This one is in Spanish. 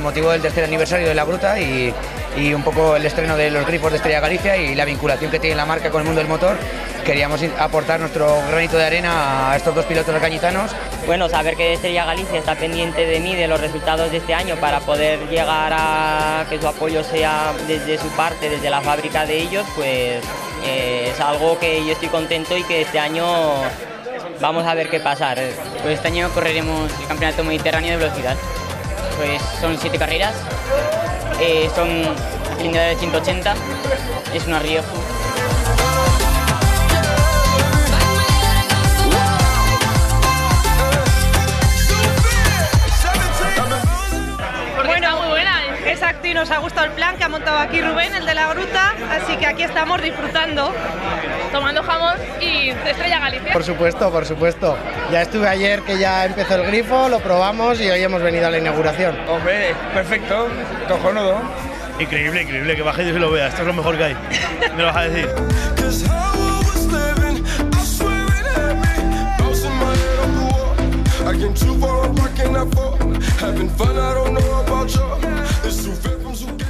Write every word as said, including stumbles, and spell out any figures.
motivo del tercer aniversario de la Gruta y, y un poco el estreno de los grifos de Estrella Galicia y la vinculación que tiene la marca con el mundo del motor, queríamos aportar nuestro granito de arena a estos dos pilotos alcañizanos. Bueno, saber que Estrella Galicia está pendiente de mí, de los resultados de este año, para poder llegar a que su apoyo sea desde su parte, desde la fábrica de ellos, pues eh, es algo que yo estoy contento y que este año vamos a ver qué pasa. Pues este año correremos el Campeonato Mediterráneo de Velocidad. Pues son siete carreras, eh, son cilindradas de ciento ochenta, es una Río. Exacto, y nos ha gustado el plan que ha montado aquí Rubén, el de la Gruta, así que aquí estamos disfrutando. Tomando jamón y Estrella Galicia. Por supuesto, por supuesto. Ya estuve ayer que ya empezó el grifo, lo probamos y hoy hemos venido a la inauguración. Hombre, perfecto, cojonudo. Increíble, increíble, que baje y lo vea, esto es lo mejor que hay. Me lo vas a decir. Having fun, I don't know about you. It's too far from